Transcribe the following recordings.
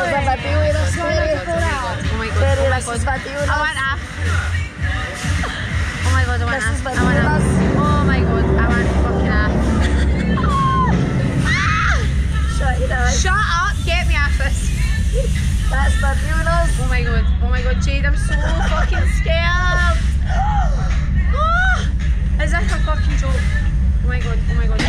Oh my god, oh my god. I want half. Oh my god, I want half. I want half. Oh my god, I want fucking half. Shut up, get me off this. That's fabulous. Oh my god, Jade, I'm so fucking scared. As if a fucking joke. Oh my god, oh my god.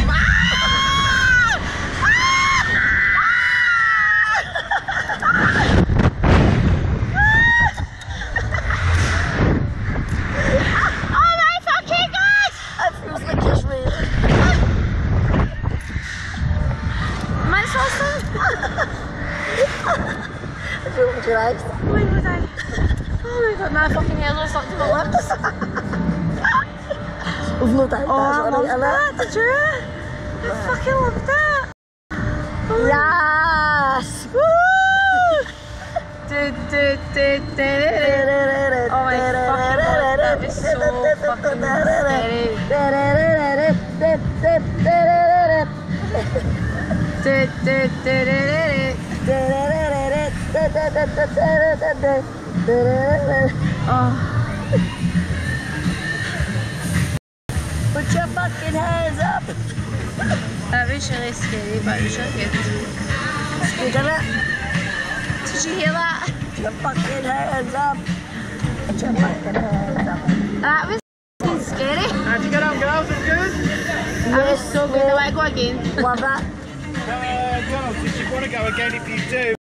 Oh my fucking god! That feels like it's raining. Am I supposed to? Have you opened your eyes? Oh my god, oh my god, my fucking hair's all stuck to my lips. We've no doubt Oh, I that's loved alright, that, did you? I fucking loved that. Yes! Woo! Oh my fucking god, that was so fucking scary. Oh. Put your fucking hands up! That was really scary, but it was really good. You did it? Did you hear that? Put your fucking hands up! Put your fucking hands up! That was fucking scary. How'd you get on, girls? It good? That was so good. I want to go again. Love that. Girls, if you want to go again, if you do.